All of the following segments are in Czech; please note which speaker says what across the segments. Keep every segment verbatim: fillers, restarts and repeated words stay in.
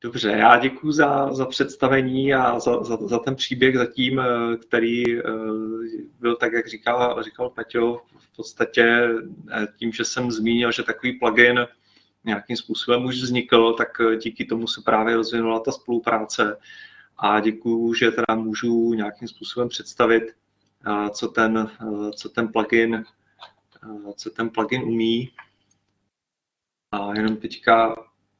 Speaker 1: Dobře, já děkuji za, za představení a za, za, za ten příběh zatím, který byl tak, jak říkal, říkal Peťo, v podstatě tím, že jsem zmínil, že takový plugin nějakým způsobem už vznikl, tak díky tomu se právě rozvinula ta spolupráce a děkuji, že teda můžu nějakým způsobem představit, co ten, co ten plugin, co ten plugin umí. A jenom teďka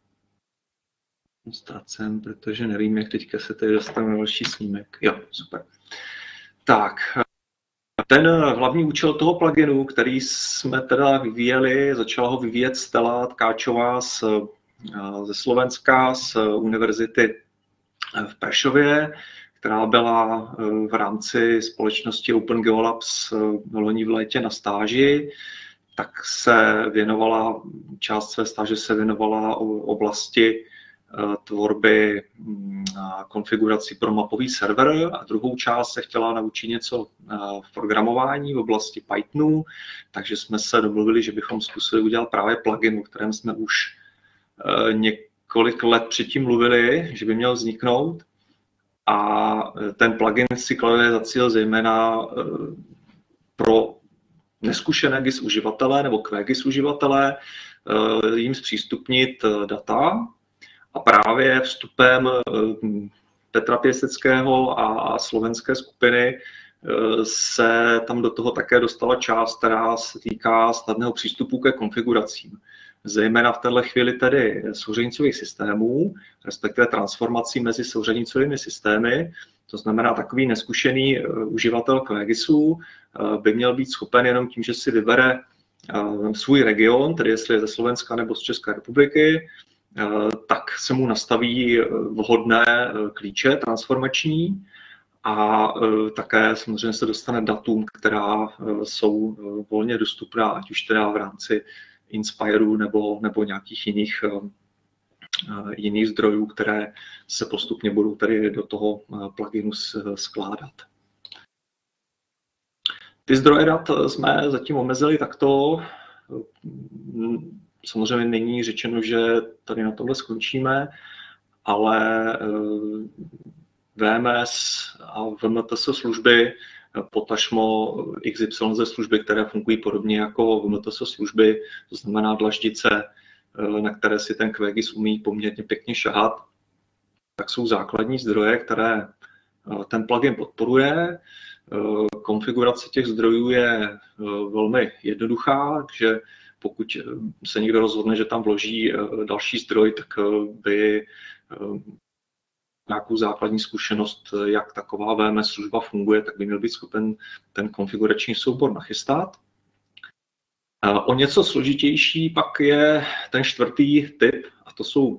Speaker 1: ztracem, protože nevím, jak teďka se tady dostane na další snímek. Jo, super. Tak, ten hlavní účel toho pluginu, který jsme teda vyvíjeli, začala ho vyvíjet Stella Tkáčová z, ze Slovenska, z univerzity v Prešově, která byla v rámci společnosti Open Geolabs loni v létě na stáži, tak se věnovala, část své stáže se věnovala oblasti tvorby konfigurací pro mapový server a druhou část se chtěla naučit něco v programování v oblasti Pythonu, takže jsme se domluvili, že bychom zkusili udělat právě plugin, o kterém jsme už několik let předtím mluvili, že by měl vzniknout. A ten plugin si klade za cíl zejména pro neskušené G I S uživatele nebo Q G I S uživatele jim zpřístupnit data. A právě vstupem Petra Pěseckého a slovenské skupiny se tam do toho také dostala část, která se týká snadného přístupu ke konfiguracím. Zejména v této chvíli tedy souřadnicových systémů, respektive transformací mezi souřadnicovými systémy. To znamená, takový neskušený uživatel Q G I S u by měl být schopen jenom tím, že si vybere svůj region, tedy jestli je ze Slovenska nebo z České republiky, tak se mu nastaví vhodné klíče transformační a také samozřejmě se dostane datům, která jsou volně dostupná, ať už teda v rámci Inspireu nebo, nebo nějakých jiných, jiných zdrojů, které se postupně budou tady do toho pluginu skládat. Ty zdroje dat jsme zatím omezili takto. Samozřejmě není řečeno, že tady na tomhle skončíme, ale V M S a V M T S služby, potažmo X Y Z služby, které fungují podobně jako V M T S služby, to znamená dlaždice, na které si ten Q G I S umí poměrně pěkně šahat, tak jsou základní zdroje, které ten plugin podporuje. Konfigurace těch zdrojů je velmi jednoduchá, takže pokud se někdo rozhodne, že tam vloží další zdroj, tak by nějakou základní zkušenost, jak taková V M S služba funguje, tak by měl být schopen ten konfigurační soubor nachystat. O něco složitější pak je ten čtvrtý typ, a to jsou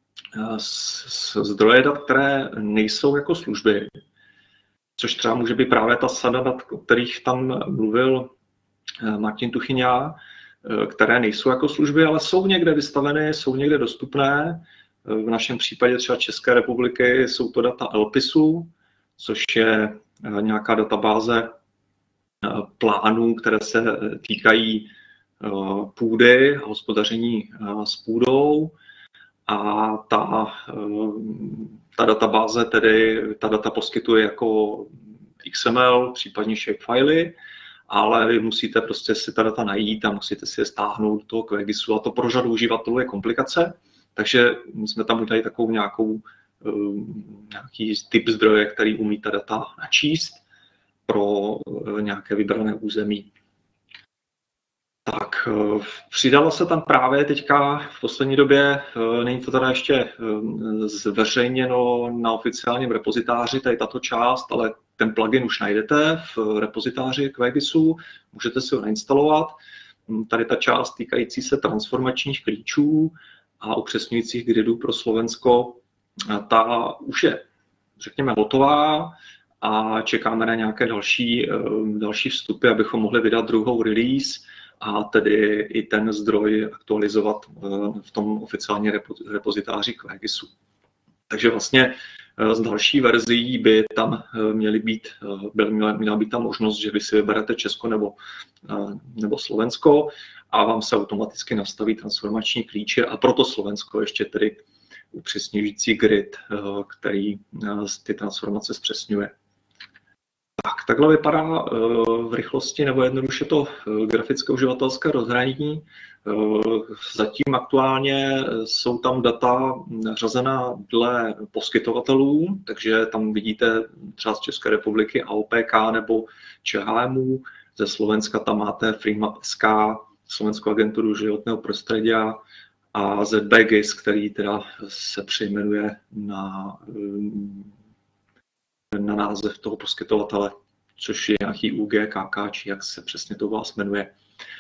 Speaker 1: zdroje dat, které nejsou jako služby, což třeba může být právě ta sada dat, o kterých tam mluvil Martin Tuchyňa, které nejsou jako služby, ale jsou někde vystaveny, jsou někde dostupné. V našem případě třeba České republiky jsou to data L P I S u, což je nějaká databáze plánů, které se týkají půdy a hospodaření s půdou. A ta, ta databáze, tedy ta data poskytuje jako X M L, případně shapefily, ale vy musíte prostě si ta data najít a musíte si je stáhnout do toho Q G I S u a to pro řadu uživatelů je komplikace. Takže jsme tam udělali takovou nějakou, nějaký typ zdroje, který umí ta data načíst pro nějaké vybrané území. Tak, přidalo se tam právě teďka v poslední době, není to teda ještě zveřejněno na oficiálním repozitáři, tady tato část, ale ten plugin už najdete v repozitáři Q G I S u, můžete si ho nainstalovat. Tady ta část týkající se transformačních klíčů a upřesňujících gridů pro Slovensko, ta už je, řekněme, hotová a čekáme na nějaké další, další vstupy, abychom mohli vydat druhou release a tedy i ten zdroj aktualizovat v tom oficiálně repozitáři Q G I S u. Takže vlastně z další verzí by tam měly být, by měla být ta možnost, že vy si vyberete Česko nebo, nebo Slovensko a vám se automaticky nastaví transformační klíče a proto Slovensko ještě tedy upřesňující grid, který ty transformace zpřesňuje. Tak, takhle vypadá v rychlosti nebo jednoduše to grafické uživatelské rozhraní. Zatím aktuálně jsou tam data řazená dle poskytovatelů, takže tam vidíte třeba z České republiky A O P K nebo ČHMů, ze Slovenska tam máte Freemap S K, Slovenskou agenturu životného prostředí a Z B G I S, který teda se přejmenuje na, na název toho poskytovatele, což je nějaký U G K K, či jak se přesně to vás jmenuje.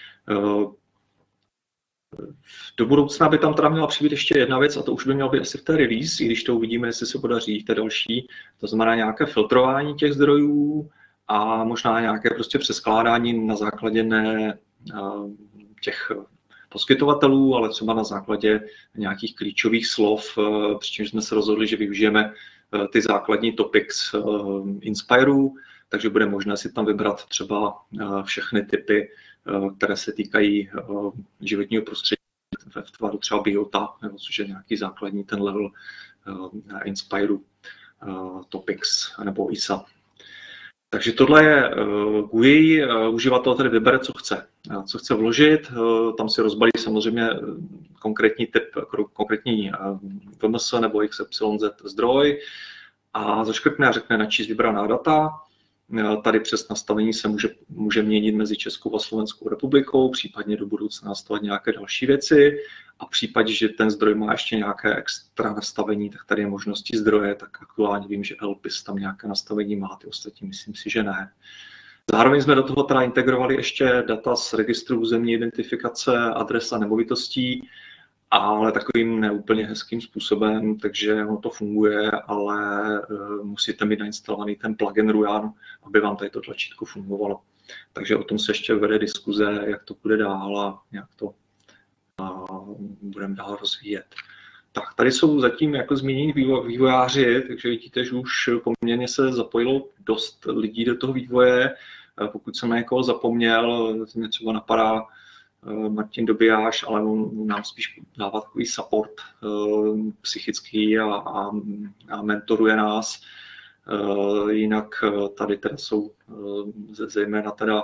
Speaker 1: Do budoucna by tam teda měla přijít ještě jedna věc, a to už by mělo být asi v té release, i když to uvidíme, jestli se podaří v té další. To znamená nějaké filtrování těch zdrojů a možná nějaké prostě přeskládání na základě ne těch poskytovatelů, ale třeba na základě nějakých klíčových slov, přičemž jsme se rozhodli, že využijeme ty základní topics Inspireu, takže bude možné si tam vybrat třeba všechny typy, které se týkají životního prostředí v tvaru třeba biota, nebo což je nějaký základní ten level Inspireu topics nebo I S A. Takže tohle je G U I, uživatel tedy vybere, co chce, co chce vložit, tam si rozbalí samozřejmě konkrétní typ, konkrétní V M S nebo X Y Z zdroj a zaškrtne a řekne načíst vybraná data. Tady přes nastavení se může, může měnit mezi Českou a Slovenskou republikou, případně do budoucna nastavit nějaké další věci a v případě, že ten zdroj má ještě nějaké extra nastavení, tak tady je možnosti zdroje, tak aktuálně vím, že L P I S tam nějaké nastavení má, ty ostatní myslím si, že ne. Zároveň jsme do toho teda integrovali ještě data z registru územní identifikace, adres a nemovitostí, ale takovým neúplně hezkým způsobem, takže ono to funguje, ale musíte mít nainstalovaný ten plugin Rujan, aby vám tady to tlačítko fungovalo. Takže o tom se ještě vede diskuze, jak to bude dál a jak to budeme dál rozvíjet. Tak, tady jsou zatím jako zmínění vývojáři, takže vidíte, že už poměrně se zapojilo dost lidí do toho vývoje. Pokud jsem na někoho zapomněl, mě třeba napadá Martin Dobijáš, ale on nám spíš dává takový support psychický a, a, a mentoruje nás. Jinak tady teda jsou zejména teda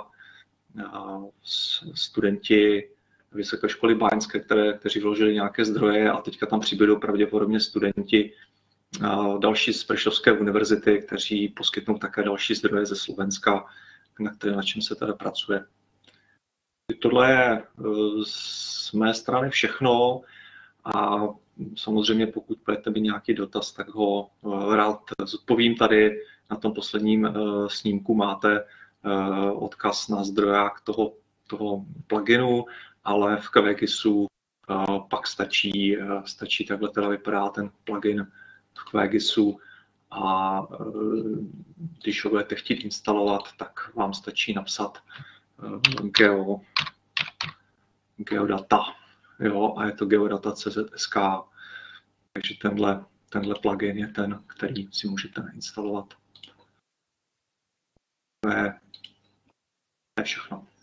Speaker 1: studenti Vysoké školy báňské, které, kteří vložili nějaké zdroje a teďka tam přibydou pravděpodobně studenti další z Prešovské univerzity, kteří poskytnou také další zdroje ze Slovenska, na, které, na čem se teda pracuje. Tohle je z mé strany všechno a samozřejmě pokud budete mít nějaký dotaz, tak ho rád zodpovím. Tady na tom posledním snímku máte odkaz na zdroják toho, toho pluginu, ale v QGISu pak stačí, stačí takhle teda vypadá ten plugin v QGISu a když ho budete chtít instalovat, tak vám stačí napsat geo, geodata, jo, a je to geodata tečka cz tečka s k, takže tenhle, tenhle plugin je ten, který si můžete nainstalovat. To je, to je všechno.